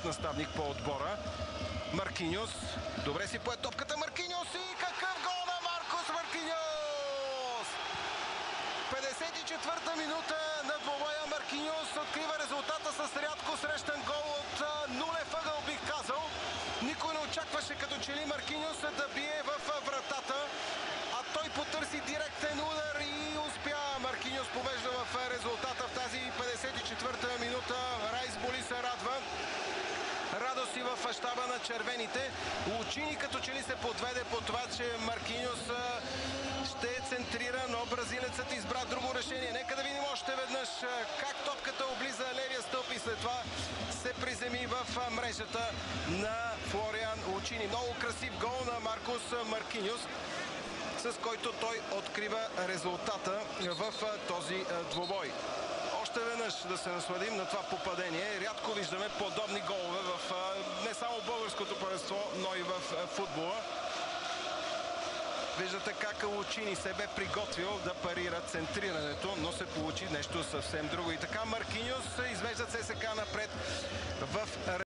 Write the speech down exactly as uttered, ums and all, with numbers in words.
наставник по отбора. Маркиньос. Добре си пое топката Маркиньос и какъв гол на Маркос Маркиньос! петдесет и четвърта минута на двобоя. Маркиньос открива резултата с рядко срещан гол от нулев ъгъл, бих казал. Никой не очакваше като че ли Маркиньос да бие в вратата, а той потърси директен удар и успя. Маркиньос побежда в резултата в тази петдесет и четвърта минута. Райс Боли се радва. Радост и в щаба на червените. Лучини като че ли се подведе по това, че Маркиньос ще центрира, но бразилецът избра друго решение. Нека да видим още веднъж как топката облиза левия стълб и след това се приземи в мрежата на Флориан Лучини. Много красив гол на Маркос Маркиньос, с който той открива резултата в този двубой. Още веднъж да се насладим на това попадение. Рядко виждаме подобни голове в не само българското първенство, но и в футбола. Виждате как Лучини се бе приготвил да парира центрирането, но се получи нещо съвсем друго. И така Маркиньос извежда ЦСКА напред в